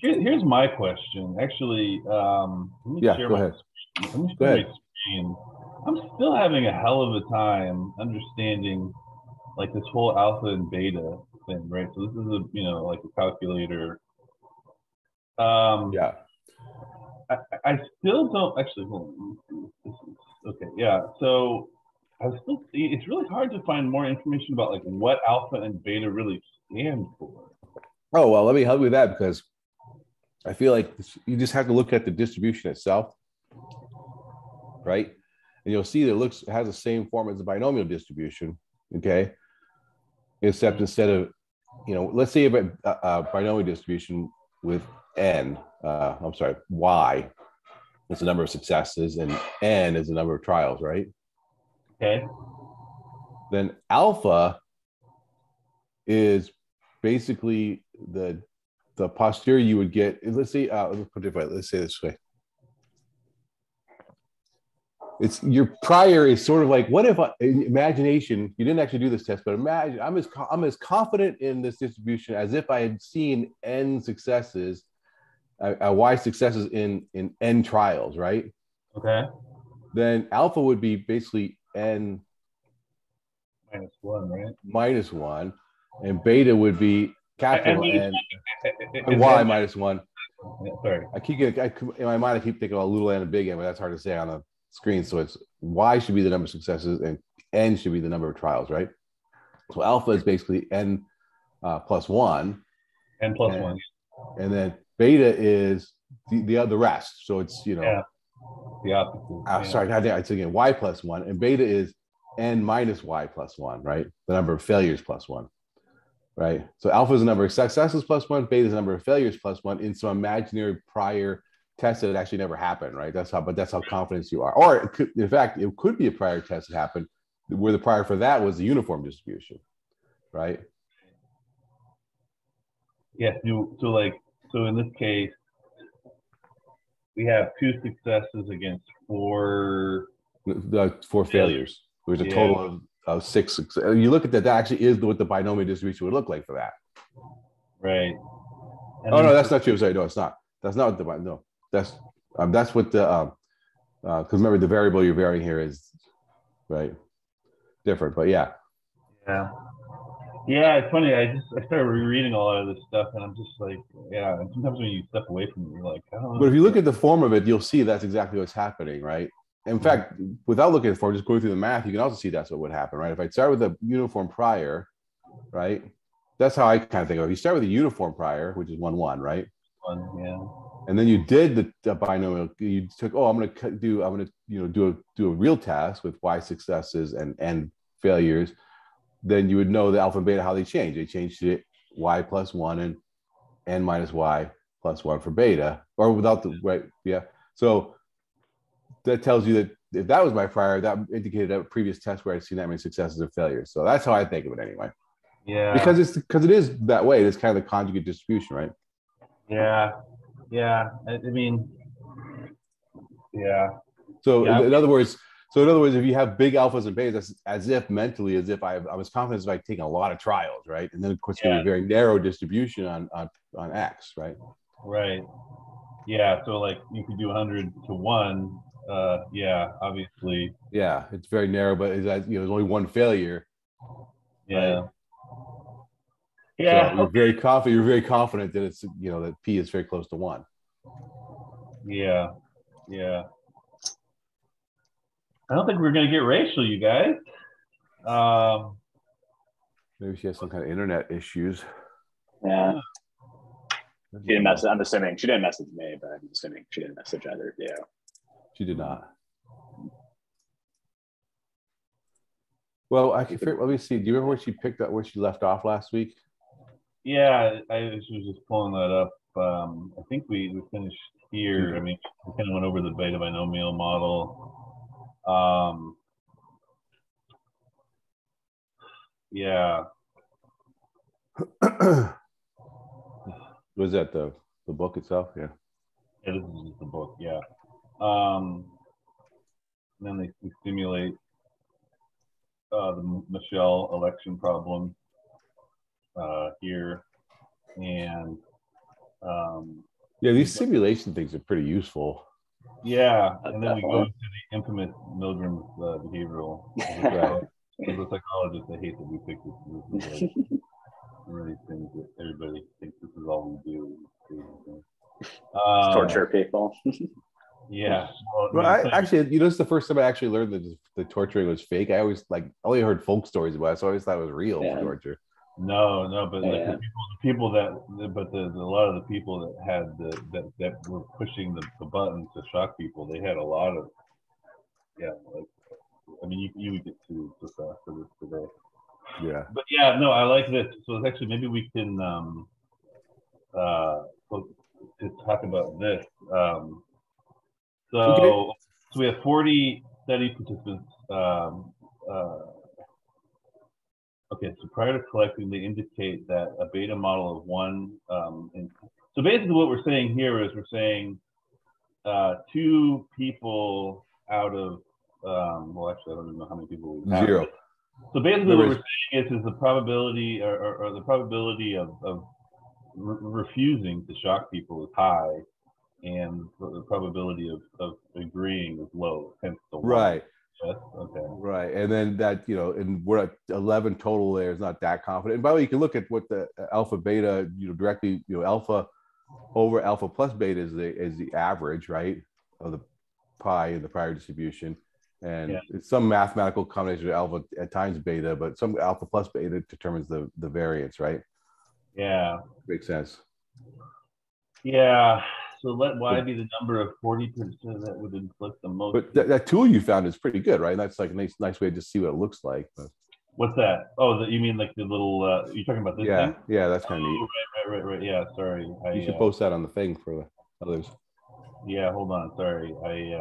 Here's my question. Actually, let me Yeah, share go my ahead. let me Go share my ahead. screen. I'm still having a hell of a time understanding like this whole alpha and beta thing, right? So this is a like a calculator. Um, Yeah. I still don't actually. Hold on. This is, okay, yeah. So I still it's really hard to find more information about like what alpha and beta really stand for. Oh, well, let me help you with that because I feel like you just have to look at the distribution itself, right? And you'll see that it has the same form as the binomial distribution, okay? Except instead of, let's say you have a binomial distribution with y is the number of successes and n is the number of trials, right? Okay. Then alpha is basically the posterior you would get. Let's say, let's say this way. It's your prior is sort of like, what if in imagination, you didn't actually do this test, but imagine I'm as confident in this distribution as if I had seen n successes, y successes in n trials, right? Okay. Then alpha would be basically n -1, right? minus 1, and beta would be capital N y minus 1. Yeah, sorry. In my mind, I keep thinking about little n and big N, but that's hard to say on the screen. So it's y should be the number of successes and n should be the number of trials, right? So alpha is basically n plus 1. N plus 1. And then beta is the rest. So it's, yeah, the opposite. Sorry, I said again, y plus 1. And beta is n minus y plus 1, right? The number of failures plus 1. Right. So alpha is the number of successes plus 1, beta is the number of failures plus 1 in some imaginary prior test that actually never happened, right? That's how confident you are. Or it could, in fact, it could be a prior test that happened where the prior for that was the uniform distribution, right? Yeah. So in this case, we have 2 successes against 4 failures. There's a total of 6. You look at that actually is what the binomial distribution would look like for that. Right. And no, that's not true. Sorry, no, it's not. That's not the no. That's what the because remember the variable you're varying here is right different, but yeah. Yeah, it's funny. I started rereading a lot of this stuff, and I'm just like, yeah. And sometimes when you step away from it, you're like, I don't know. But if you look at the form of it, you'll see that's exactly what's happening, right? In fact, without looking at the form, just going through the math, you can also see that's what would happen, right? If I start with a uniform prior, right? That's how I kind of think of it. You start with a uniform prior, which is 1, 1, right? 1, yeah. And then you did the binomial. You took, I'm going to do a real test with y successes and n failures. Then you would know the alpha and beta how they change. They changed to y plus 1 and n minus y plus 1 for beta, or without the right. Yeah. So that tells you that if that was my prior, that indicated a previous test where I'd seen that many successes and failures. So that's how I think of it anyway. Yeah. Because it is that way. It's kind of the conjugate distribution, right? Yeah. Yeah. I mean, yeah. So in other words, if you have big alphas and betas, that's as if mentally, as if I'm as confident as if I've taken a lot of trials, right? And then of course, it's going to be a very narrow distribution on X, right? Right. Yeah. So like you could do 100 to 1. Yeah. Obviously. Yeah, it's very narrow, but there's only one failure. Yeah. Right? Yeah. So you're very confident. You're very confident that it's that P is very close to 1. Yeah. Yeah. I don't think we're going to get Rachel, you guys. Maybe she has some kind of internet issues. Yeah. She didn't message. I'm assuming she didn't message me, but I'm assuming she didn't message either. Yeah. She did not. Well, let me see. Do you remember where she left off last week? Yeah, I was just pulling that up. I think we finished here. I mean, we kind of went over the Beta-Binomial model. Yeah. Was that the book itself? Yeah. Yeah, this is just the book. Yeah. And then we simulate the Michel election problem here, and Yeah, these simulation things are pretty useful. Yeah, and then we go to the infamous Milgram's behavioral. Right. As a psychologist, I hate that we pick this. This is like one of these things that everybody thinks this is all we do. Torture people. Yeah. Well, I actually, this is the first time I actually learned that the torturing was fake. I always only heard folk stories about it, so I always thought it was real torture. No, but like the people that, but a lot of the people that had that were pushing the buttons to shock people, they had a lot of, like, I mean, you would get sued so fast for this today. Yeah. But yeah, no, I like this. So it's actually, maybe we can to talk about this. So we have 40 study participants. Okay, so prior to collecting, they indicate that a beta model of one. So basically, what we're saying here is we're saying 2 people out of, well, actually, I don't even know how many people we have. 0. So basically, what we're saying is the probability or the probability of refusing to shock people is high, and the probability of agreeing is low, hence the 1. Right. Yes? Okay. Right. And then that, and we're at 11 total there is not that confident. And by the way, you can look at what the alpha beta, directly, alpha over alpha plus beta is the average, right, of the pi in the prior distribution. And it's some mathematical combination of alpha at times beta, but some alpha plus beta determines the variance, right? Yeah. Makes sense. Yeah. So let y be the number of 40% that would inflict the most. But that tool you found is pretty good, right? And that's like a nice way to just see what it looks like. But... What's that? Oh, you mean like the little? You're talking about this thing? Yeah, that's kind of neat. Right. Yeah, sorry. You should post that on the thing for others. Yeah, hold on. Sorry,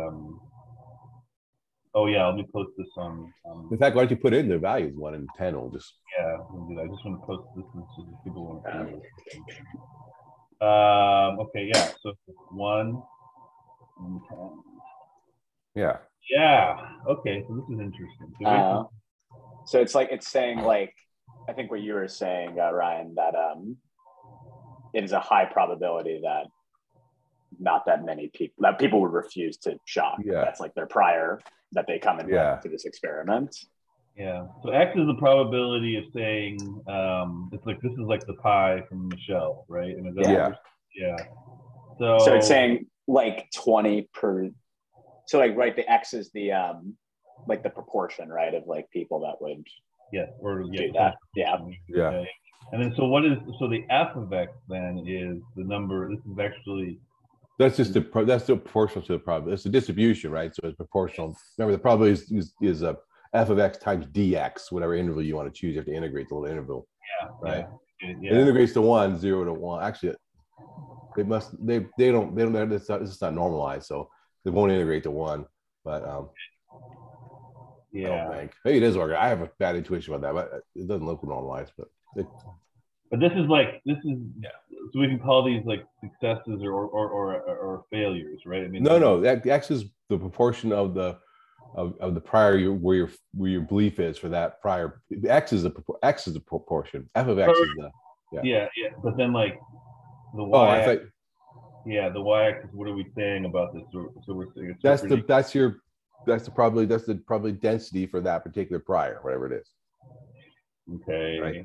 Oh yeah, let me post this on. In fact, why don't you put in the values 1 and 10? We'll just. Yeah, I just want to post this so people want to see it. Okay, yeah. So 1 and 10. Yeah. Yeah. Okay, so this is interesting. So it's saying, like, I think what you were saying, Ryan, that it is a high probability that not that many people would refuse to shock. Yeah. That's like their prior that they come in to this experiment. Yeah. So X is the probability of saying it's like this is like the pi from Michelle, right? And yeah. So it's saying like 20 per. So like, right, the X is the like the proportion, right, of like people that would do that. Yeah. And then so the F of X then is the number. This is actually. That's just that's the proportional to the probability. It's a distribution, right? So it's proportional. Remember, the probability is a f of x times dx, whatever interval you want to choose. You have to integrate the little interval. Yeah. Right. Yeah. It integrates to 1, 0 to 1. Actually, they don't. This is not normalized, so they won't integrate to 1. But I don't think. Maybe it is organized. I have a bad intuition about that, but it doesn't look normalized. But this is so we can call these like successes or failures, right? I mean, no, that x is the proportion of the prior where your belief is for that prior. X is the proportion. F of x is the yeah. But then like the y. I thought. Yeah, the y-axis. What are we saying about this? So we're saying that's the probability density for that particular prior, whatever it is. Okay. Right.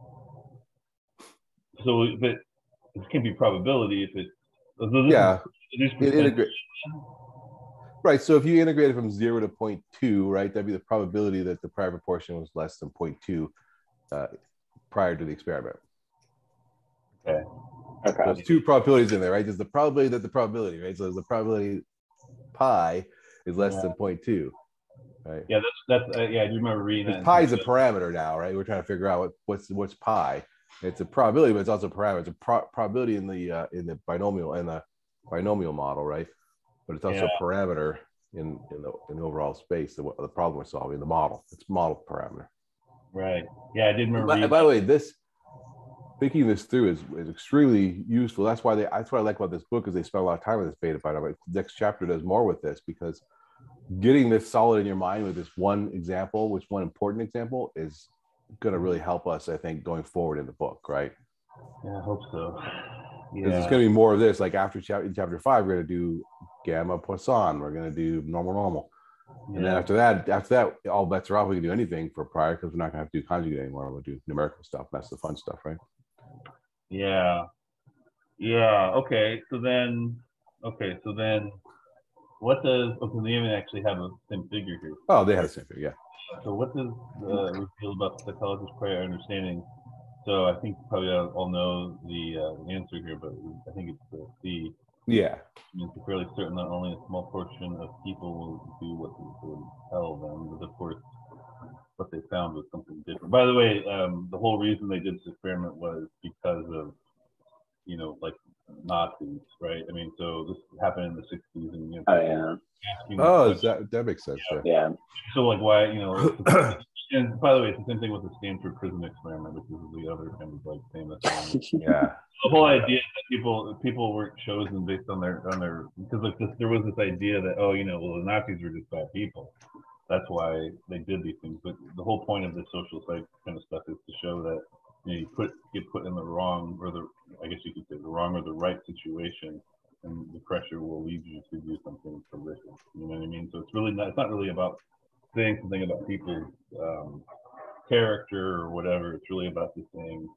So, but this can be probability if it. It integrates. Right. So if you integrate it from 0 to 0.2, right, that'd be the probability that the prior proportion was less than 0.2 prior to the experiment. Okay. So there's 2 probabilities in there, right? There's the probability that the probability, right? So there's the probability pi is less than 0.2, right? Yeah, that's I do remember reading that. Pi is a parameter now, right? We're trying to figure out what's pi. It's a probability, but it's also a parameter. It's a probability in the binomial model, right? But it's also a parameter in the overall space, the problem we're solving, the model. It's model parameter. Right. Yeah, I did remember. By the way, thinking this through is extremely useful. That's what I like about this book, is they spend a lot of time with this Beta-Binomial. The next chapter does more with this, because getting this solid in your mind with this one important example is going to really help us, I think, going forward in the book, right? Yeah, I hope so. Because there's going to be more of this. Like after chapter 5, we're going to do gamma Poisson. We're going to do normal. And then after that, all bets are off. We can do anything for prior because we're not going to have to do conjugate anymore. We'll do numerical stuff. That's the fun stuff, right? Yeah. Okay. So then, what does? Okay, they even actually have a same figure here. Oh, they have the same figure. Yeah. So what does reveal about the psychologist's prior understanding? So I think probably all know the answer here, but I think it's the C. Yeah. It's fairly certain that only a small portion of people will do what they tell them, but of course, what they found was something different. By the way, the whole reason they did this experiment was because of, like Nazis, right? I mean, so this happened in the 60s, and that makes sense. Yeah. So like why, and by the way, it's the same thing with the Stanford prison experiment, which is the other kind of like famous one. Yeah. The whole idea that people weren't chosen based on their because like there was this idea that the Nazis were just bad people. That's why they did these things. But the whole point of the social psych kind of stuff is to show that you get put in the wrong, or I guess you could say the wrong or the right situation, and the pressure will lead you to do something horrific. You know what I mean? So it's not really about saying something about people's character or whatever. It's really about the saying,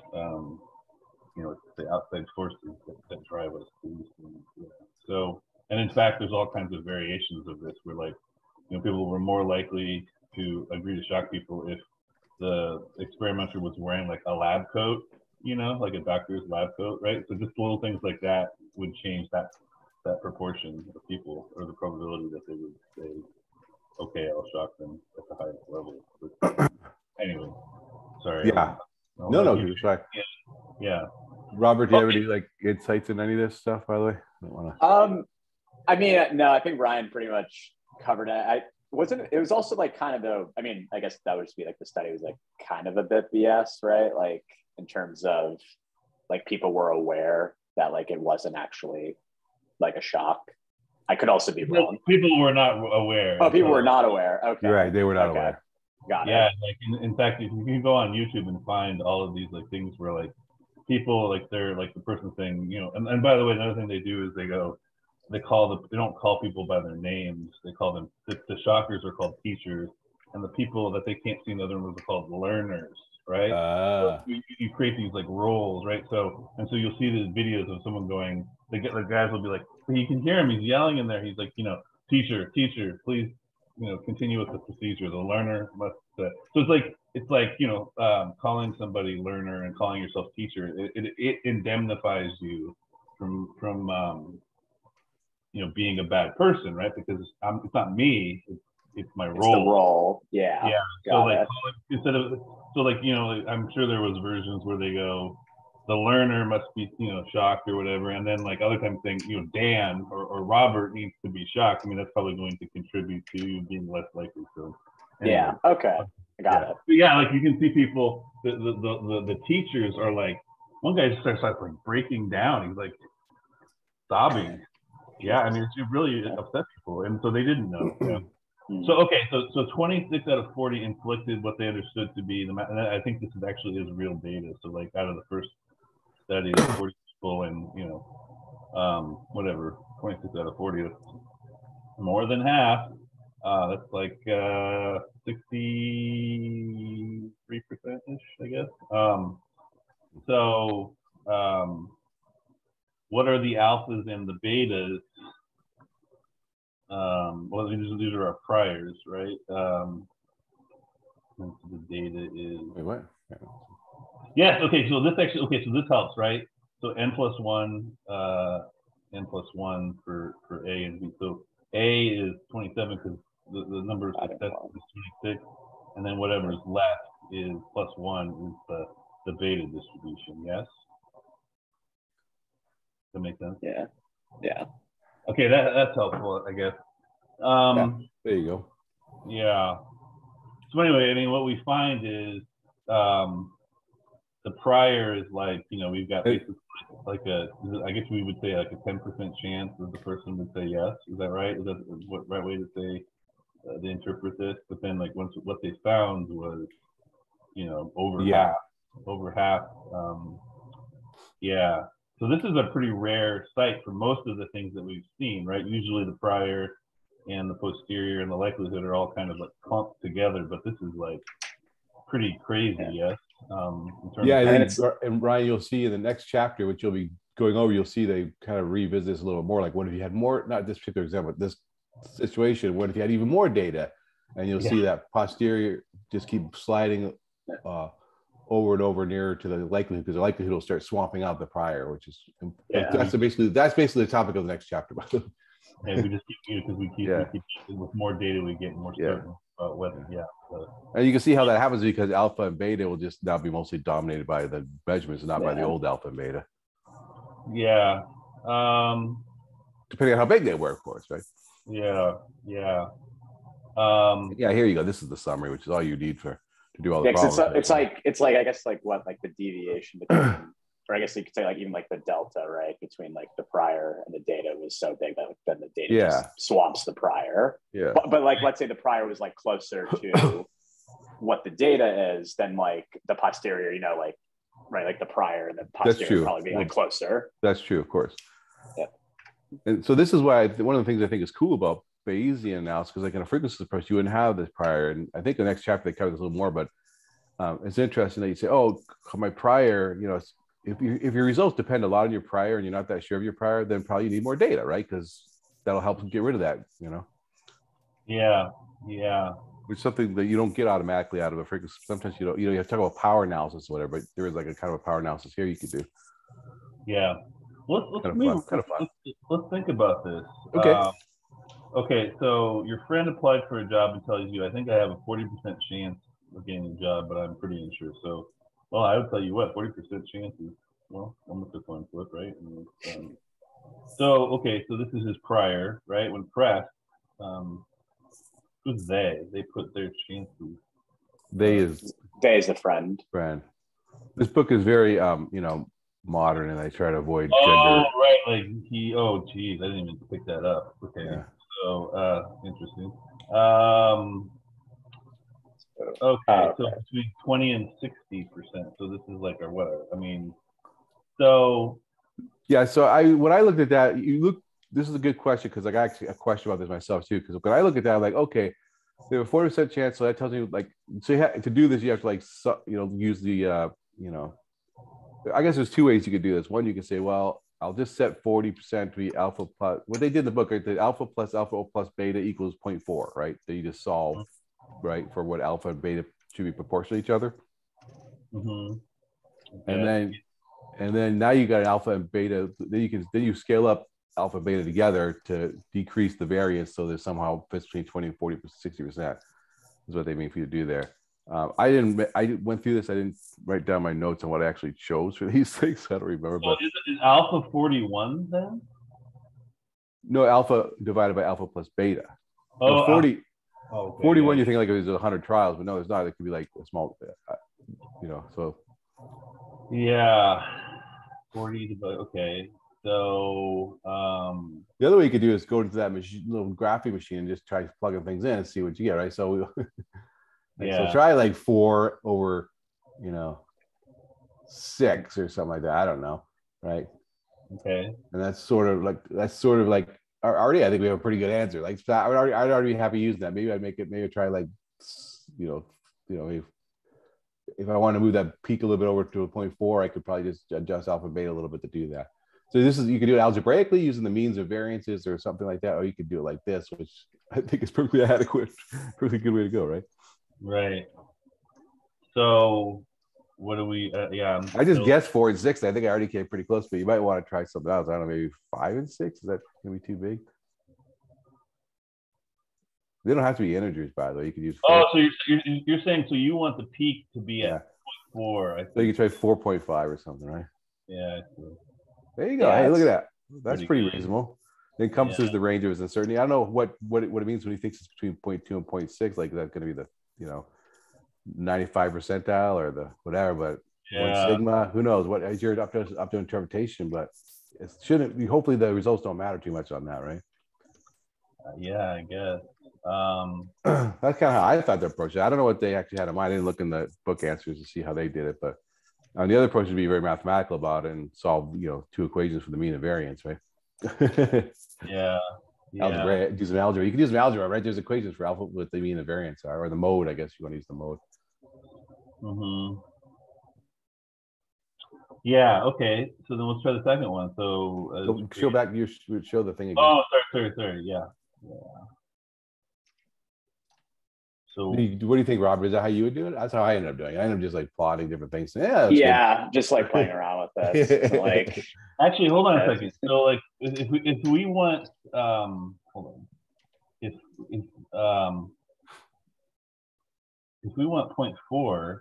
it's the outside forces that drive us to these things. So, and in fact, there's all kinds of variations of this where like, people were more likely to agree to shock people if the experimenter was wearing like a lab coat, like a doctor's lab coat, right? So just little things like that would change that proportion of people, or the probability that they would say, okay, I'll shock them at the highest level. Anyway, sorry. Yeah. No, you're right. Yeah. Robert, do you have any like insights in any of this stuff, by the way? I don't want to. I mean, no, I think Ryan pretty much covered it. It was also like kind of I guess that would just be like the study was like kind of a bit BS, right? Like in terms of like people were aware that like it wasn't actually like a shock. I could also be wrong. People were not aware. Oh, people were not aware. Okay. You're right. They were not aware. Got it. Yeah. Like in fact, if you can go on YouTube and find all of these like things where like people like they're like the person saying, and by the way, another thing they do is they don't call people by their names. They call them, the shockers are called teachers, and the people that they can't see in the other rooms are called learners, right? So you create these like roles, right? So you'll see these videos of someone going, the guys will be like, you can hear him, he's yelling in there. He's like, teacher, please, continue with the procedure. The learner must, so it's like, calling somebody learner and calling yourself teacher, it indemnifies you from being a bad person, right? Because it's not me, it's my role. It's the role. Yeah. I'm sure there was versions where they go, the learner must be, shocked or whatever, and then like other times saying, Dan or Robert needs to be shocked. I mean, that's probably going to contribute to you being less likely. So anyway. Yeah. Okay. I got it. But yeah, like you can see people, the teachers are like, one guy just starts like breaking down. He's like sobbing. Yeah, I mean, it really upset people, and so they didn't know. So 26 out of 40 inflicted what they understood to be and I think this actually is real data. So like out of the first study, 40 people, and 26 out of 40, that's more than half. That's like 63%-ish, I guess. What are the alphas and the betas? Well, these are our priors, right? The data is. Wait, what? Yes. Okay. So this helps, right? So n+1 for A and B. So A is 27 because the number of successes is 26, and then whatever is left is +1 is the beta distribution. Yes. That makes sense. Yeah. Okay, that's helpful, I guess. There you go. Yeah. So anyway, I mean, what we find is the prior is like, we've got basically like I guess we would say like a 10% chance that the person would say yes. Is that right? Is that what right way to say to interpret this? But then like what they found was, over half. Yeah. So this is a pretty rare site for most of the things that we've seen, right? Usually the prior and the posterior and the likelihood are all kind of like clumped together, but this is like pretty crazy, yes. Yeah, and Ryan, you'll see in the next chapter, which you'll be going over, you'll see they kind of revisit this a little more. Like, what if you had more, not this particular example, but this situation, what if you had even more data? And you'll see that posterior just keep sliding over and over nearer to the likelihood, because the likelihood will start swamping out the prior, which is that's basically the topic of the next chapter. And we just keep because we keep with more data we get more certain about whether and you can see how that happens because alpha and beta will just now be mostly dominated by the measurements and not by the old alpha and beta. Yeah. Depending on how big they were, of course, right? Yeah. Here you go. This is the summary, which is all you need to do all the problems. It's like I guess like what, like the deviation between, or I guess you could say like even like the delta, right, between like the prior and the data was so big that then the data just swamps the prior. Yeah. But like let's say the prior was like closer to what the data is, then like the posterior, you know, like right, like the prior and the posterior probably being like closer. That's true, of course. Yeah. And so this is why one of the things I think is cool about Bayesian analysis, because like in a frequency approach, you wouldn't have this prior. And I think the next chapter they cover this a little more, but it's interesting that you say, oh, my prior, you know, if your results depend a lot on your prior and you're not that sure of your prior, then probably you need more data, right? Because that'll help get rid of that, you know? Yeah. Which is something that you don't get automatically out of a frequency. Sometimes you have to talk about power analysis or whatever, but there is like a kind of a power analysis here you could do. Yeah. Let's think about this. Okay. Okay, so your friend applied for a job and tells you, I think I have a 40% chance of getting a job, but I'm pretty unsure. So, well, I would tell you what, 40% chance is, well, almost a coin flip, right? So this is his prior, right? When pressed, who's they? They put their chances. They is the friend. This book is very, modern, and I try to avoid gender. Oh, right. Like geez, I didn't even pick that up. Okay. Yeah. So, interesting. Okay, so between 20 and 60%. So this is like so. Yeah, so when I looked at that, this is a good question, because I got actually a question about this myself too. Because when I look at that, I'm like, okay, they have a 40% chance, so that tells me like, so you have to do this, you have to like, use the, I guess there's two ways you could do this. One, you can say, well, I'll just set 40% to be alpha plus, what they did in the book, right? The alpha plus beta equals 0.4, right? That you just solve, right, for what alpha and beta should be proportional to each other. Mm-hmm. Okay. And then now you got alpha and beta. Then you scale up alpha and beta together to decrease the variance, so there's somehow fits between 20 and 40, 60% is what they mean for you to do there. I went through this. I didn't write down my notes on what I actually chose for these things. I don't remember. So is alpha 41 then? No, alpha divided by alpha plus beta. Oh, 40. Oh, okay, 41. Yeah. You think like there's 100 trials, but no, there's not. It could be like a small, So. Yeah, 40 divided. Okay, so the other way you could do is go into that little graphing machine and just try plugging things in and see what you get. Right. So. So try like 4 over, 6 or something like that. I don't know, right? Okay. And that's sort of like already. I think we have a pretty good answer. Like I'd already be happy using that. Maybe I'd try like, if I want to move that peak a little bit over to a 0.4, I could probably just adjust alpha and beta a little bit to do that. So you could do it algebraically using the means of variances or something like that, or you could do it like this, which I think is perfectly adequate, perfectly good way to go, right? Right. So what do we I just guessed 4 and 6. I think I already came pretty close, but you might want to try something else. I don't know, maybe 5 and 6. Is that gonna be too big? They don't have to be integers, by the way. You could use 4. Oh, so you're saying, so you want the peak to be at 0.4. So you can try 4.5 or something, right? Yeah. There you go. Hey, look at that. That's pretty reasonable. It encompasses the range of its uncertainty. I don't know what it means when he thinks it's between 0.2 and 0.6. Like, that's going to be the 95 percentile or the whatever, but 1 sigma, who knows what is your up to interpretation, but it shouldn't be. Hopefully the results don't matter too much on that, right? Yeah, I guess. That's kind of how I thought to approach it. I don't know what they actually had in mind. I didn't look in the book answers to see how they did it, but And the other approach would be very mathematical about it and solve, two equations for the mean and variance, right? Yeah. Algebra, do some algebra. You can do some algebra, right? There's equations for alpha with the mean and variance are, or the mode, I guess you want to use the mode. Mm-hmm. Yeah. Okay. So then let's try the second one. So show back. You show the thing again. Oh, sorry. Yeah. So what do you think, Robert? Is that how you would do it? That's how I ended up doing it. I ended up just like plotting different things. Yeah, just like playing around with this. Like, actually, hold on a second. So like, if we want, hold on. If we want 0.4,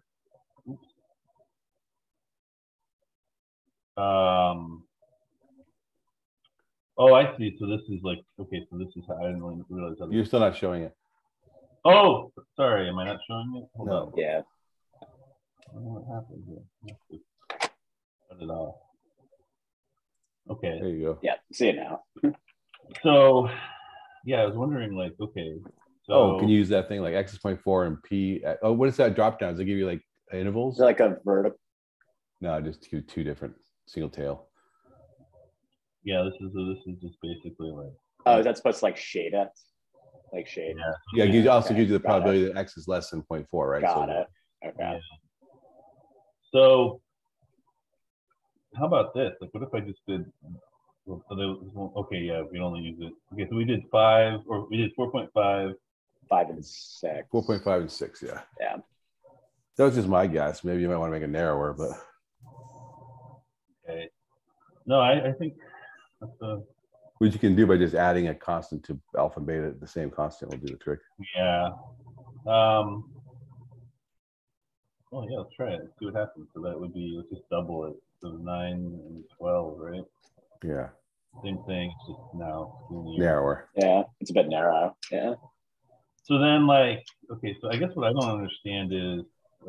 oh, I see. So this is like, okay, so this is how I didn't really realize that. You're still not showing it. Oh, sorry. Am I not showing it? Hold on. Yeah. I don't know what happened here. Cut it off. Okay. There you go. Yeah. See it now. So, yeah, I was wondering, like, okay. So, can you use that thing like x is 0.4 and p? Oh, what is that drop down? Does it give you like intervals? Like a vertical. No, just two different single tail. Yeah, this is just basically like. Oh, is that supposed to like shade it? Like shade. Yeah. It also gives you the probability that x is less than 0.4, right? Got it. Okay. Yeah. So, how about this? Like, what if I just did? Okay, yeah, we only use it. Okay, so we did 5, or we did 4.5. 5 and 6. 4.5 and 6, yeah. Yeah. That was just my guess. Maybe you might want to make it narrower, but. Okay. No, I think that's which you can do by just adding a constant to alpha and beta. The same constant will do the trick. Yeah. Oh yeah, let's try it. Let's see what happens. So that would be, let's just double it. So 9 and 12, right? Yeah. Same thing, it's just now narrower. Yeah, it's a bit narrow. Yeah. So then, like, okay, so I guess what I don't understand is,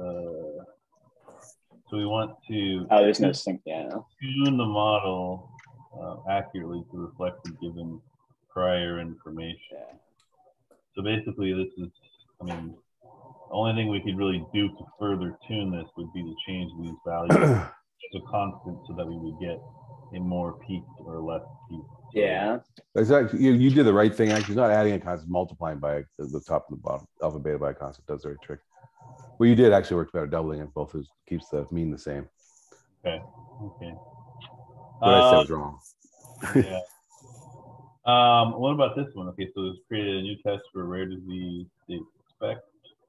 so we want to. Oh, there's no sync. Yeah. Tune the model accurately to reflect the given prior information. Yeah. So basically, this is, I mean, the only thing we could really do to further tune this would be to change these values to a constant so that we would get a more peaked or less peaked. So, yeah. Exactly. You did the right thing. Actually, it's not adding a constant, multiplying by the top and the bottom. Alpha beta by a constant does the right trick. Well, you did actually work better doubling it. Both keeps the mean the same. Okay. What I said was wrong. Yeah. What about this one? Okay, so it's created a new test for rare disease they expect.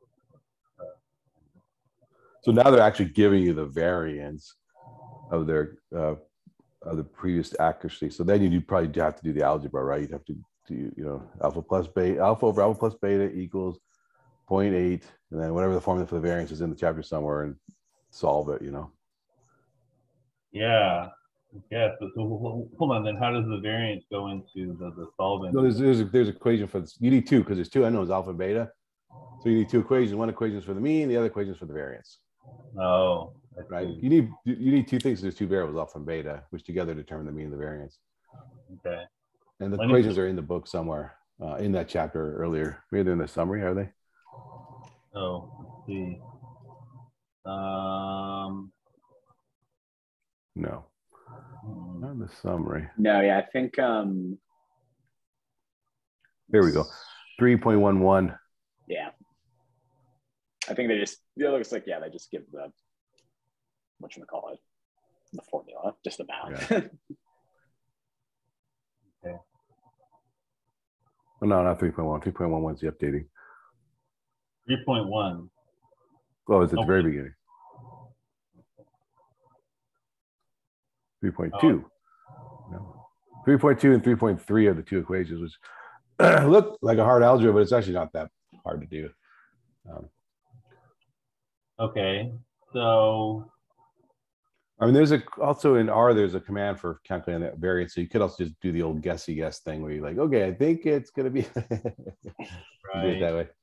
So now they're actually giving you the variance of their of the previous accuracy. So then you probably have to do the algebra, right? You'd have to do, alpha over alpha plus beta equals 0.8, and then whatever the formula for the variance is in the chapter somewhere, and solve it. Yeah. Yeah. So hold on. Then how does the variance go into the solvent? No, there's equation for this. You need two because there's two unknowns, alpha and beta. So you need two equations. One equation is for the mean, the other equation is for the variance. Oh, right. You need two things. There's two variables, alpha and beta, which together determine the mean and the variance. Okay. And the equations are in the book somewhere, in that chapter earlier. Maybe they're in the summary, are they? Oh, let's see. No, not in the summary. No, yeah, I think. There we go. 3.11. Yeah. I think it looks like, yeah, they just give the, whatchamacallit, the formula, just about. Yeah. Okay. Well, no, not 3.1. 3.11 is the updating. 3.1. Oh, it's at the very beginning. 3.2. No. 3.2 and 3.3 are the two equations, which look like a hard algebra, but it's actually not that hard to do. Okay, so I mean, there's also in R, there's a command for calculating that variance. So you could also just do the old guessy guess thing where you're like, okay, I think it's going to be right. Do it that way.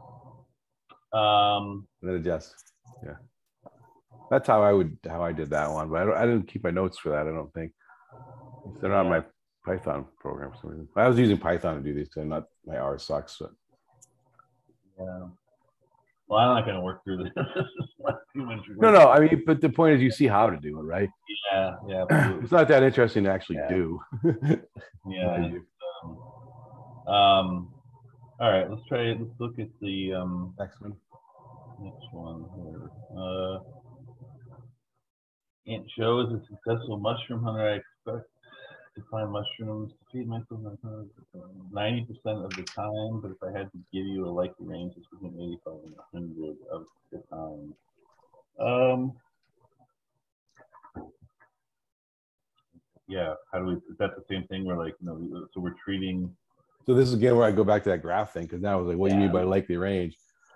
And then adjust. Yeah. That's how I did that one, but I didn't keep my notes for that. I don't think they're not my Python program for some reason. I was using Python to do these because my R sucks. But. Yeah. Well, I'm not going to work through this. Too much work. No. I mean, but the point is, you see how to do it, right? Yeah, absolutely. It's not that interesting to actually do. Yeah. All right, let's look at the Next one. next one here. Aunt Joe is a successful mushroom hunter. I expect to find mushrooms to feed myself 90% of the time, but if I had to give you a likely range, it's between 85 and 100 of the time. Yeah, how do we, is that the same thing where like, so we're treating. So this is again where I go back to that graph thing, because now I was like, what do you mean by likely range?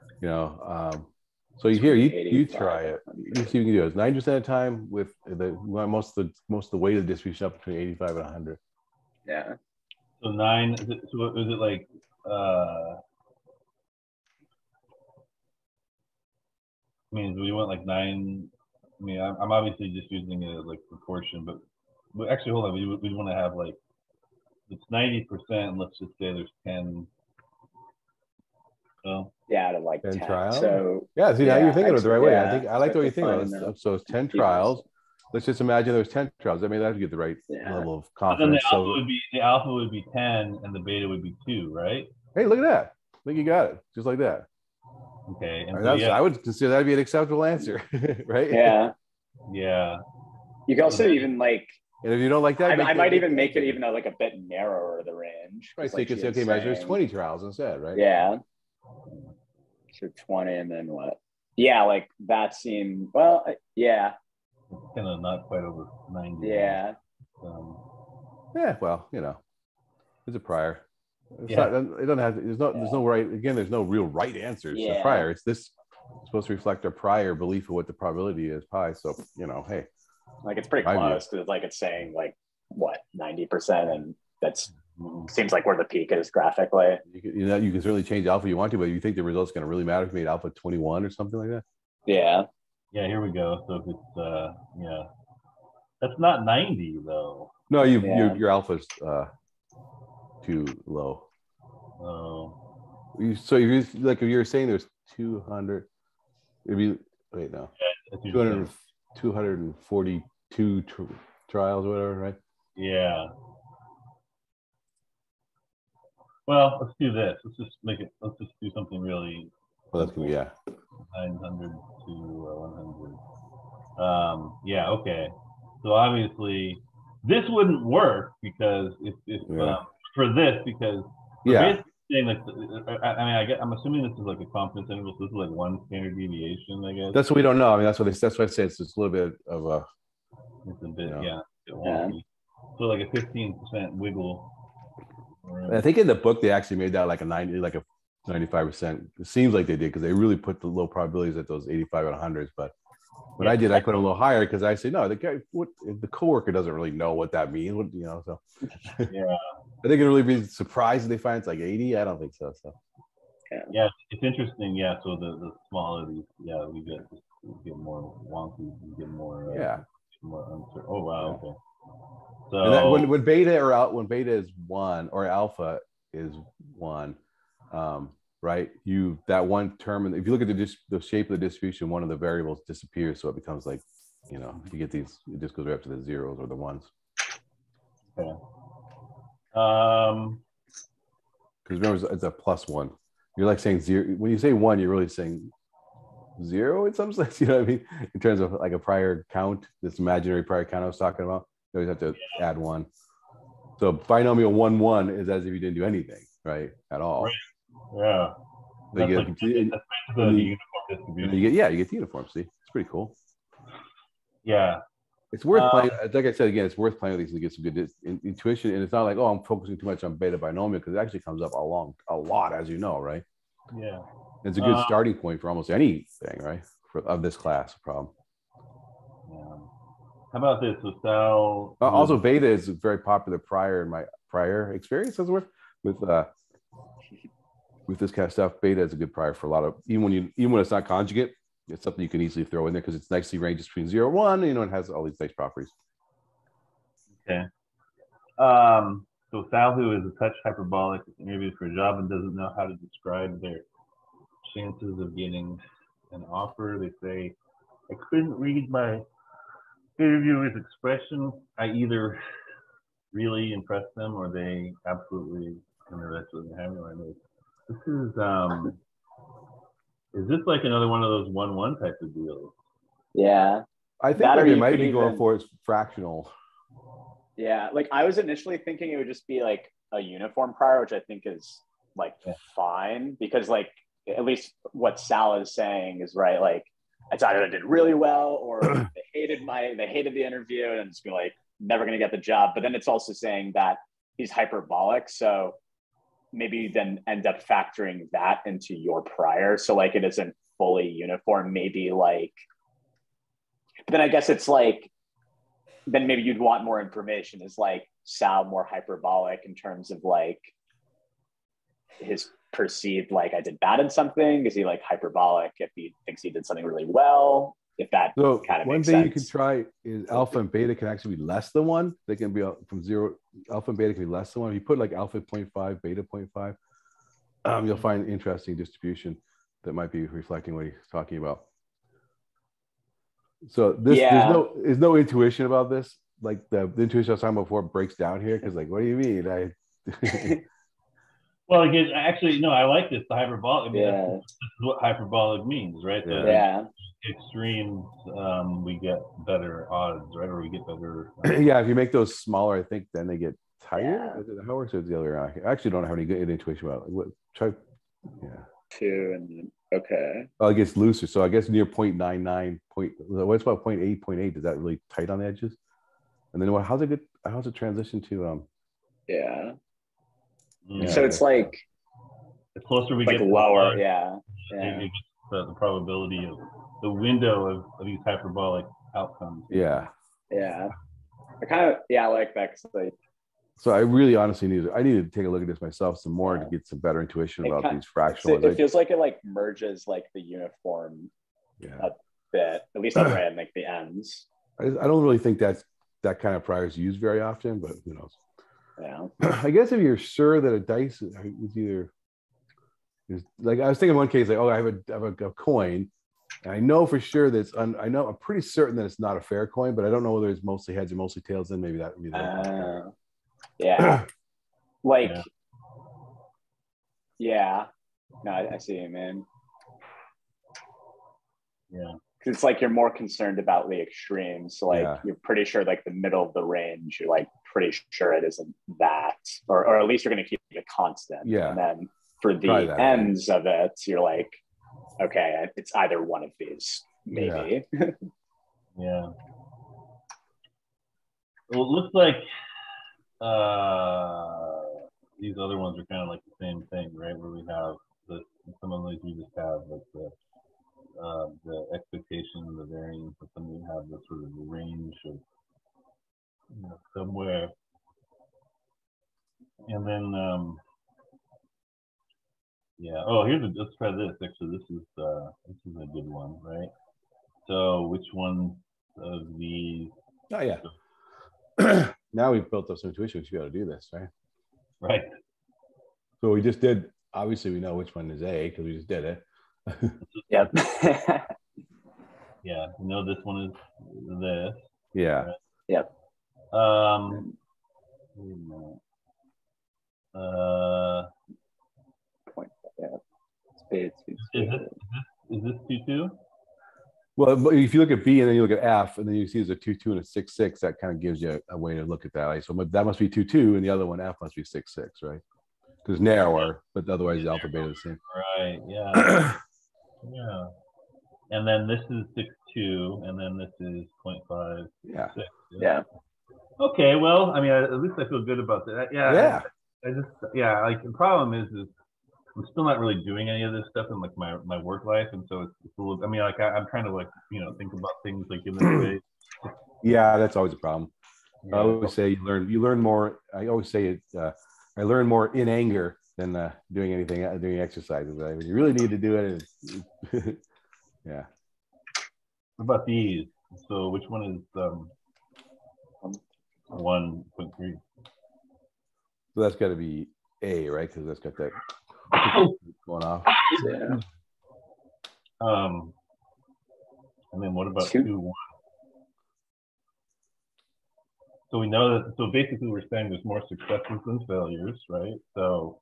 So you try it. You see what you can do. It's 90% of the time with most of the weighted distribution up between 85 and 100. Yeah. So 9, is it like I mean, do we want like 9? I mean, I'm obviously just using it as like proportion, but actually, hold on. We want to have like, it's 90%. Let's just say there's 10. So yeah, out of like 10 trials. So yeah, see, now you're thinking of it the right way. I think I like the way you think of it. So it's 10 trials. Let's just imagine there's 10 trials. I mean, that would get the right level of confidence. Then the alpha would be 10 and the beta would be 2, right? Hey, look at that. I think you got it. Just like that. Okay. And I would consider that to be an acceptable answer, right? Yeah. Yeah. You can also even like, and if you don't like that, I might even make it even like a bit narrower, the range. Right. So you can say, okay, imagine there's 20 trials instead, right? Yeah. So 20 and then what? Yeah, like that seemed, well, yeah. It's kind of not quite over 90. Yeah. Yeah, well, it's a prior. It's not, it doesn't have, there's no right, again, there's no real right answers to prior. It's supposed to reflect our prior belief of what the probability is, pi. So, hey. Like it's pretty close because like it's saying like what 90%, and that's seems like where the peak is graphically. You can certainly change alpha you want to, but you think the result's going to really matter if you made alpha 21 or something like that? Yeah, here we go. So if it's that's not 90 though. No, your alpha's too low. Oh. So if you're saying there's 200, it'd be wait no, 242 trials or whatever, right? Yeah. Well, let's do this. Let's just do something really. Well, that's gonna be 900 to 100. Yeah. Okay. So obviously, this wouldn't work because for this because saying like, I'm assuming this is like a confidence interval. So this is like one standard deviation, I guess. That's what we don't know. I mean, that's what I say. It's just a little bit of a. It's a bit, So like a 15% wiggle. I think in the book they actually made that like a 95%. It seems like they did because they really put the low probabilities at those 85 and 100s. But when I did, I put a little higher because I say no. The coworker doesn't really know what that means. So yeah. I think it really be surprised if they find it's like 80. I don't think so. So yeah, it's interesting. Yeah, so the smaller these, we get more wonky, we get more more uncertain. Oh wow, okay. So and that, when beta is 1 or alpha is 1, right? That one term, and if you look at the shape of the distribution, one of the variables disappears, so it becomes like, you get these. It just goes right up to the zeros or the ones. Okay. Because remember, it's a +1. You're like saying 0. When you say 1, you're really saying 0 in some sense. You know what I mean? In terms of like a prior count, this imaginary prior count I was talking about, you always have to add 1. So binomial 1, 1 is as if you didn't do anything, right? At all. Right. Yeah. So you get the uniform distribution. You get the uniform. See, it's pretty cool. Yeah. It's worth playing. Like I said again, it's worth playing with these to get some good intuition. And it's not like, I'm focusing too much on beta binomial, because it actually comes up a lot, as you know, right? Yeah. And it's a good starting point for almost anything, right? Of this class problem. Yeah. How about this? So also, beta is very popular prior in my prior experience with this kind of stuff. Beta is a good prior for a lot of, even when it's not conjugate, it's something you can easily throw in there because it's nicely ranges between 0 and 1. It has all these nice properties. Okay. So Salhu is a touch hyperbolic, interviewed for a job and doesn't know how to describe their chances of getting an offer. They say, I couldn't read my interviewer's expression. I either really impressed them or they absolutely interested in having me. This is this like another one of those 1-1 type of deals? Yeah. I think what they might be going for is fractional. Yeah, like I was initially thinking it would just be like a uniform prior, which I think is like fine, because like at least what Sal is saying is right. Like it's either I did really well or they hated the interview and it's like never gonna get the job. But then it's also saying that he's hyperbolic, so maybe you then end up factoring that into your prior. So like it isn't fully uniform. Maybe like, but then I guess it's like, then maybe you'd want more information. Is like Sal more hyperbolic in terms of like his perceived, like I did bad in something? Is he like hyperbolic if he thinks he did something really well? If that so kind of one makes thing sense. you can try is alpha and beta can actually be less than 1. They can be from 0. Alpha and beta can be less than 1. If you put like alpha 0.5, beta 0.5, you'll find an interesting distribution that might be reflecting what he's talking about. So this there's no intuition about this. Like the intuition I was talking about before breaks down here because like, what do you mean? Well, again, actually, no, I like this. The hyperbolic. I mean, this is what hyperbolic means, right? The extremes, we get better odds, right? Or we get better. Yeah, if you make those smaller, I think then they get tighter. How it works with the other? I actually don't have any good intuition about it. What try? Yeah. 2 and then okay. Well, it gets looser. So I guess near 0.99 what's about 0.8? Is that really tight on the edges? And then how's it transition to so it's like the closer we like get lower, the probability of the window of these hyperbolic outcomes. Yeah. I kind of I like that because like. So I really honestly need to take a look at this myself some more to get some better intuition about these fractional. It feels like it like merges like the uniform a bit, at least on the like the ends. I don't really think that kind of prior is used very often, but who knows? Yeah. I guess if you're sure that a dice is either like I was thinking in one case like, oh, I have a coin, and I know for sure that I'm pretty certain that it's not a fair coin, but I don't know whether it's mostly heads or mostly tails. Then maybe that would be like no, I see you, man. Yeah, because it's like you're more concerned about the extremes. So like you're pretty sure like the middle of the range, you're like pretty sure it isn't that, or at least you're going to keep it constant. Yeah. And then for the ends of it, you're like, okay, it's either one of these, maybe. Yeah. Well, it looks like these other ones are kind of like the same thing, right? Where we have some of these we just have like the expectation, the variance, but then we have the sort of range of somewhere, and then let's try this. Actually, this is a good one, right? So which one of these? Oh yeah. Now we've built up some intuition. We should be able to do this, right? Right. So we just did. Obviously, we know which one is A because we just did it. Yep. Yeah, we know this one is this. Yeah. Right? Yep. Wait a minute. Is this 2-2? Well, if you look at B and then you look at F, and then you see there's a 2-2 and a 6-6, that kind of gives you a way to look at that. Right? So that must be 2-2, and the other one F must be 6-6, right? Because narrower, but otherwise the alpha beta is the same. Right. Yeah. Yeah. And then this is 6-2, and then this is 0.5. Yeah. 6. Yeah. Okay. Well, I mean, at least I feel good about that. Yeah. Yeah. Like the problem is I'm still not really doing any of this stuff in like my work life, and so it's a little. I mean, like I'm trying to like think about things like in this way. Yeah, that's always a problem. Yeah. I always say you learn more. I always say it. I learn more in anger than doing exercises. Right? When you really need to do it. Yeah. What about these? So which one is 1.3? So that's got to be A, right? Because that's got that going off. Yeah. And then what about 2, 1? So we know that, so basically we're saying there's more successes than failures, right? So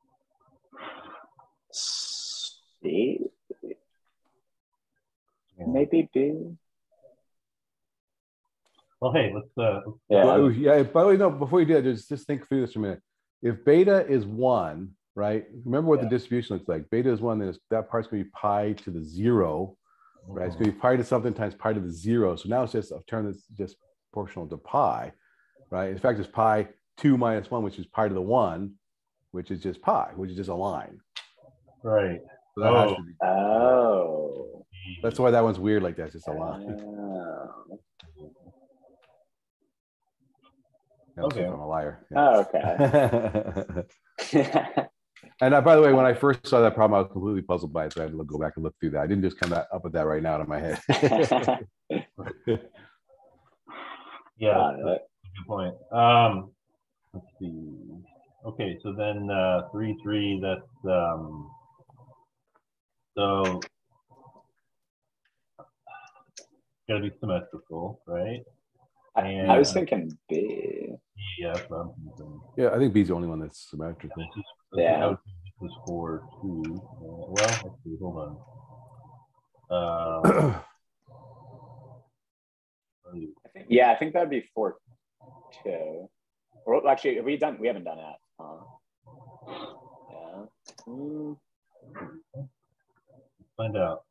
C, maybe B. Well, hey, let's Well, yeah. By the way, no. Before you do that, just think through this for a minute. If beta is 1, right? Remember what the distribution looks like. Beta is 1, then that part's going to be pi to the 0, right? It's going to be pi to something times pi to the 0. So now it's just a term that's just proportional to pi, right? In fact, it's pi 2 minus 1, which is pi to the 1, which is just pi, which is just a line. Right. So that has to be. Oh. That's why that one's weird like that. It's just a line. Okay. I'm a liar. Yeah. Oh, okay. And by the way, when I first saw that problem, I was completely puzzled by it. So I had to go back and look through that. I didn't just come up with that right now out of my head. Yeah, that's a good point. Let's see. Okay, so then 3, 3. That's so gotta be symmetrical, right? And I was thinking B. Yeah, that's what I'm thinking. Yeah, I think B's the only one that's symmetrical. Yeah. This was 4, 2. Well, let's see. Hold on. I think that'd be 4, 2. Or actually, we haven't done that. Yeah. Let's find out.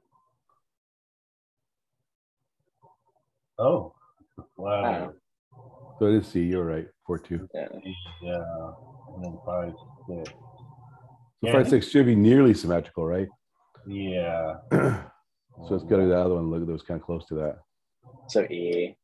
Oh, wow. So it is C. You're right. 4, 2. Yeah. And then 5, 6. So 5, 6 should be nearly symmetrical, right? Yeah. So it's got to be the other one. Look, that was kind of close to that. So E.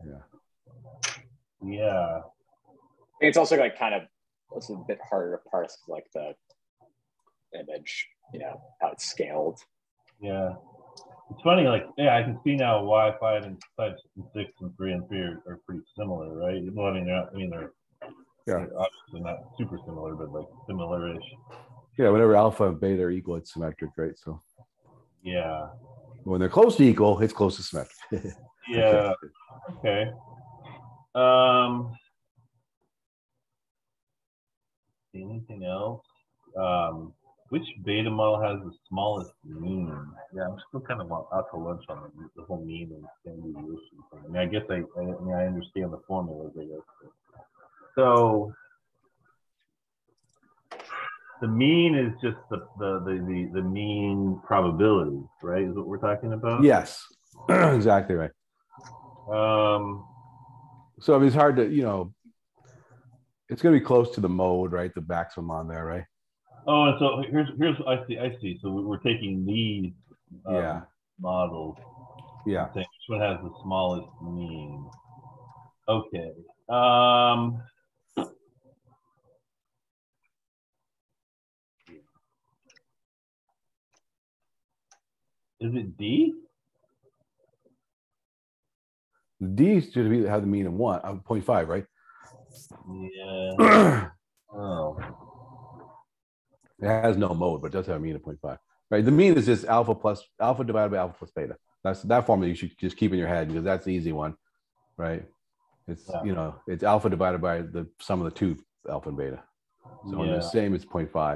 Yeah. It's also like it's a bit harder to parse like the image, how it's scaled. Yeah. It's funny, I can see now why 5 and 6 and 3 and 3 are pretty similar, right? Well, they're obviously not super similar, but like similar-ish. Yeah, whenever alpha and beta are equal, it's symmetric, right? So yeah. When they're close to equal, it's close to symmetric. Yeah. Okay. Anything else? Which beta model has the smallest mean? Yeah, I'm still kind of out to lunch on the whole mean and standard deviation thing. I mean, I guess I understand the formulas, I guess. So the mean is just the mean probability, right? Is what we're talking about? Yes, exactly right. So I mean, it's hard to, it's going to be close to the mode, right? The maximum on there, right? Oh, and so here's I see. So we're taking these models. Yeah. Which one has the smallest mean? Okay. Is it D? D should have the mean of 0.5, right? Yeah. Oh. It has no mode, but it does have a mean of 0.5. Right. The mean is just alpha divided by alpha plus beta. That formula you should just keep in your head because that's the easy one, right? It's it's alpha divided by the sum of the two alpha and beta. So when the same, it's 0.5.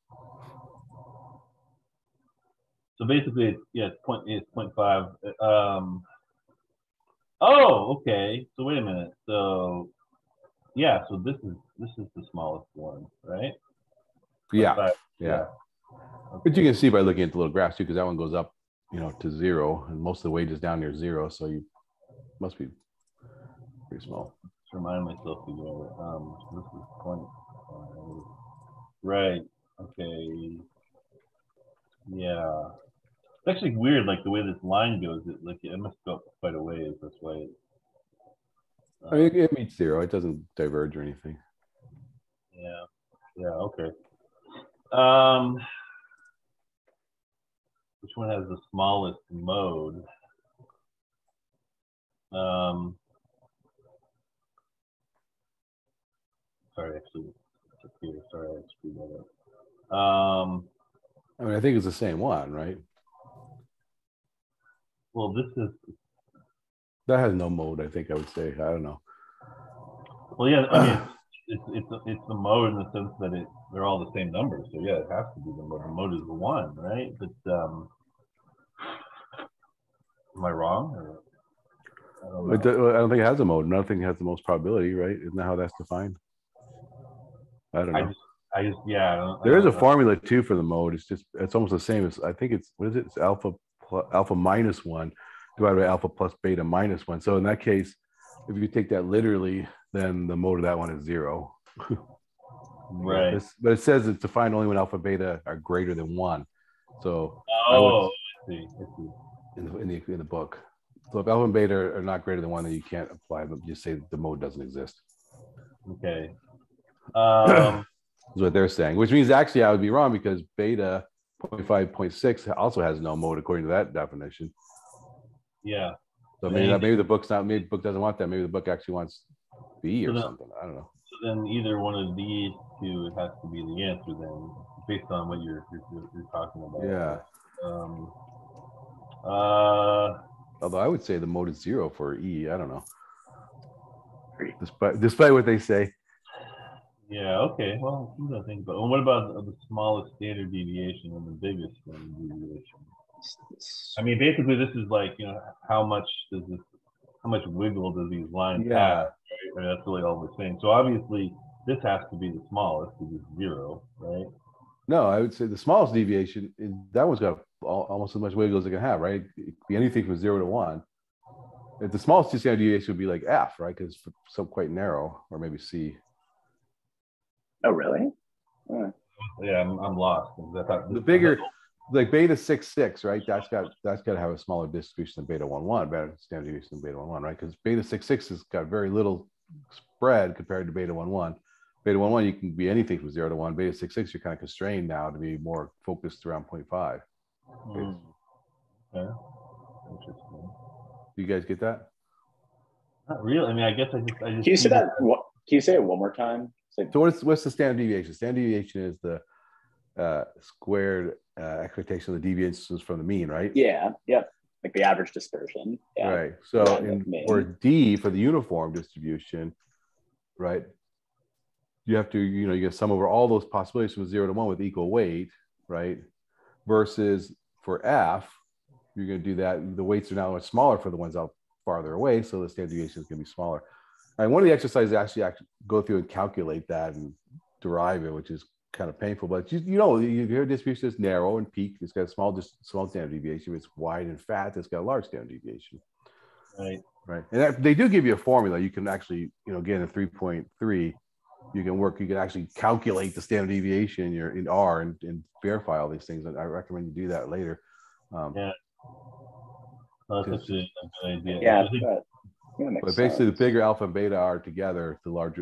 So basically, it's 0.5. Oh, okay. So wait a minute. So so this is the smallest one, right? Yeah. Okay. But you can see by looking at the little graphs too, because that one goes up, to 0, and most of the weight is down near 0. So you must be pretty small. Just remind myself again. This is 0.5. Right. Okay. Yeah. It's actually weird, like the way this line goes. It must go up quite a ways. That's why. I mean, it meets 0. It doesn't diverge or anything. Yeah. Yeah. Okay. Which one has the smallest mode? Sorry, actually, it's up here. Sorry, I screwed that up. I mean, I think it's the same one, right? Well, this is. That has no mode, I think I would say. I don't know. Well, yeah, I mean, it's the mode in the sense that they're all the same numbers. So yeah, it has to be the mode. The mode is the one, right? But am I wrong? Or, I don't know. I don't think it has a mode. Nothing has the most probability, right? Isn't that how that's defined? I don't know. I just yeah. There is a formula too for the mode. It's almost the same as, I think it's, what is it? It's alpha minus 1 divided by alpha plus beta minus 1. So in that case, if you take that literally, then the mode of that one is 0. Right. But it says it's defined only when alpha beta are greater than 1. So I see. in the book. So if alpha and beta are not greater than 1, then you can't apply them. Just say the mode doesn't exist. Okay. Is what they're saying, which means actually I would be wrong, because beta 0.5, 0.6 also has no mode according to that definition. Yeah. So maybe the book's not, maybe the book doesn't want that. Maybe the book actually wants B or something. I don't know. So then either one of these two has to be the answer then, based on what you're talking about. Yeah. Although I would say the mode is 0 for E. I don't know. Despite what they say. Yeah. Okay. Well, I think about. Well, what about the smallest standard deviation and the biggest standard deviation? I mean, basically, this is like, how much wiggle does these lines have? Right? That's really all we're saying. So obviously, this has to be the smallest, because it's 0, right? No, I would say the smallest deviation, that one's got almost as much wiggle as it can have, right? It could be anything from 0 to 1. If the smallest standard deviation would be like F, right? Because it's so quite narrow, or maybe C. Oh, really? Yeah, I'm lost. The bigger, like beta 6.6, right? That's got to have a smaller distribution than beta 1.1, better standard deviation than beta 1.1, right? Because beta 6.6 has got very little spread compared to beta 1.1. Beta 1.1, you can be anything from 0 to 1. Beta 6.6, you're kind of constrained now to be more focused around 0.5. Okay. Interesting. Do you guys get that? Not really. I mean, I guess I just. Can you say that? Can you say it one more time? So what's the standard deviation? Standard deviation is the squared expectation of the deviations from the mean, right? Yeah. Yep. Like the average dispersion. Yeah. Right. So for D, for the uniform distribution, right? You have to, you get sum over all those possibilities from 0 to 1 with equal weight, right? Versus for F, you're going to do that. The weights are now much smaller for the ones out farther away, so the standard deviation is going to be smaller. And one of the exercises actually go through and calculate that and derive it, which is kind of painful. But your distribution is narrow and peak. It's got a small standard deviation. If it's wide and fat, it's got a large standard deviation. Right. Right. And they do give you a formula. You can actually, again, in 3.3, you can actually calculate the standard deviation in R and verify all these things. And I recommend you do that later. Yeah. That's a good idea. Yeah. But basically, the bigger alpha and beta are together, the larger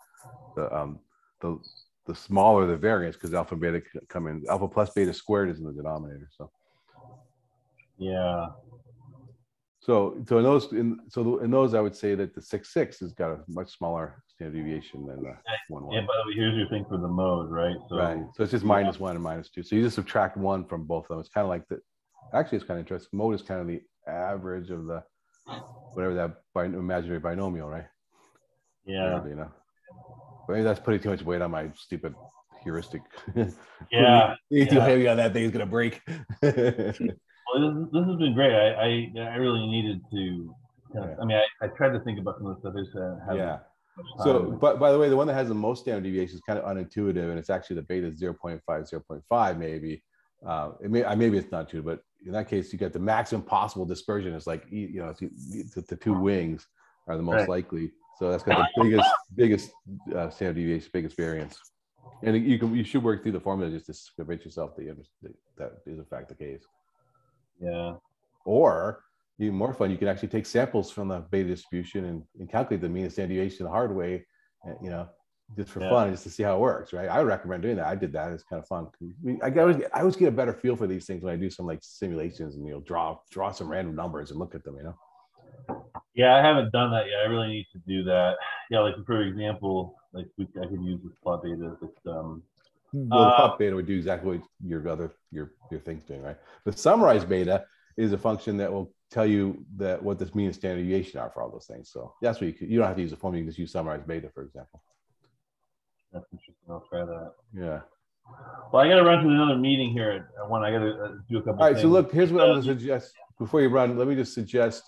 the smaller the variance, because alpha and beta come in. Alpha plus beta squared is in the denominator. So. Yeah. So in those, I would say that the 6.6 has got a much smaller standard deviation than the 1.1. Yeah, by the way, here's your thing for the mode, right? So it's just -1 and -2. So you just subtract 1 from both of them. It's kind of like actually, it's kind of interesting. Mode is kind of the average of the whatever that imaginary binomial, right? Yeah. But maybe that's putting too much weight on my stupid heuristic. Yeah. Too heavy on that thing is gonna break. Well, this has been great. I really needed to. I mean, I tried to think about some of the stuff. Yeah. So, but by the way, the one that has the most standard deviation is kind of unintuitive, and it's actually the beta 0.5, 0.5 maybe. Maybe it's not true, but in that case, you get the maximum possible dispersion. It's like the two wings are the most likely. So that's got the biggest standard deviation, biggest variance. And you should work through the formula just to convince yourself that is in fact the case. Yeah. Or even more fun, you can actually take samples from the beta distribution and calculate the mean and standard deviation the hard way, just for fun, just to see how it works, right? I would recommend doing that. I did that. It's kind of fun. I always get a better feel for these things when I do some like simulations and draw some random numbers and look at them, Yeah, I haven't done that yet. I really need to do that. Yeah, like for example, I could use this plot beta. Well, the plot beta would do exactly what your thing's doing, right? The summarized beta is a function that will tell you that what this mean and standard deviation are for all those things. So that's what you don't have to use a formula. You can just use summarize beta, for example. That's interesting. I'll try that. Yeah. Well, I got to run to another meeting here at one. I got to do a couple. All right. things. So look, here's what I'm going to suggest before you run. Let me just suggest.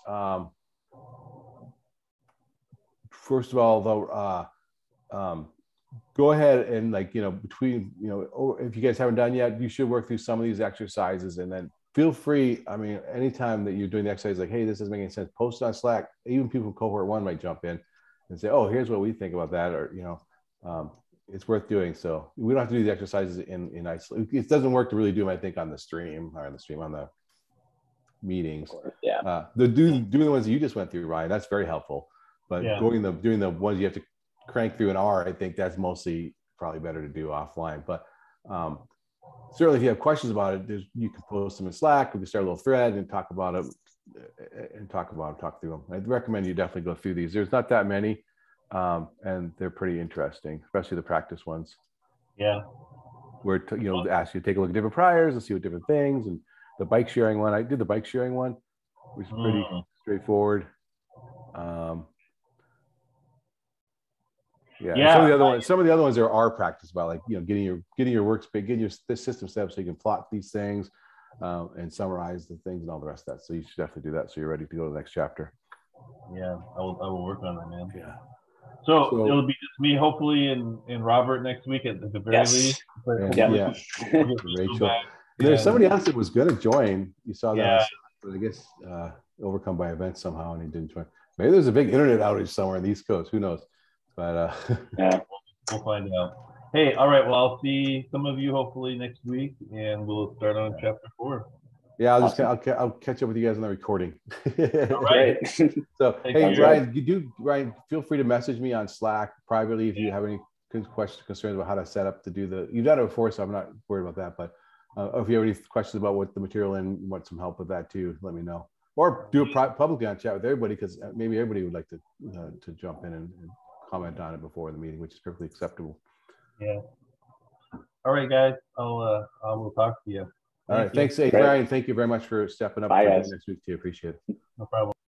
First of all, though, go ahead and between if you guys haven't done yet, you should work through some of these exercises, and then feel free. I mean, anytime that you're doing the exercise, like, hey, this isn't making sense, post it on Slack. Even people from cohort 1 might jump in and say, oh, here's what we think about that, or it's worth doing. So we don't have to do the exercises in isolation. It doesn't work to really do them, I think, on the stream on the meetings. Yeah. Doing the ones that you just went through, Ryan, that's very helpful. But doing the ones you have to crank through an R, I think that's mostly probably better to do offline. But certainly, if you have questions about it, you can post them in Slack. We can start a little thread and talk about it talk through them. I'd recommend you definitely go through these. There's not that many, and they're pretty interesting, especially the practice ones. Yeah. Where ask you to take a look at different priors and see what different things. And the bike sharing one, I did the bike sharing one, which is pretty straightforward. Yeah. Some of the other ones are our practice about, like, getting your workspace, getting your system set up so you can plot these things and summarize the things and all the rest of that. So you should definitely do that so you're ready to go to the next chapter. Yeah, I will work on it, man. Yeah. So it'll be just me, hopefully, and Robert next week at the very least. Yeah. Rachel. There's somebody else that was going to join. You saw that, but I guess overcome by events somehow, and he didn't join. Maybe there's a big internet outage somewhere in the East Coast. Who knows? But we'll find out. Hey, all right. Well, I'll see some of you hopefully next week, and we'll start on chapter 4. Yeah, I'll catch up with you guys on the recording. All right. So hey, Ryan, feel free to message me on Slack privately if you have any questions, concerns about how to set up to do the. You've done it before, so I'm not worried about that. But if you have any questions about what the material and want some help with that too, let me know. Or do it publicly on chat with everybody, because maybe everybody would like to jump in and comment on it before the meeting, which is perfectly acceptable. Yeah. All right, guys. I will talk to you. All right. Thanks, Ryan. Thank you very much for stepping up. Bye, guys. Next week too. Appreciate it. No problem.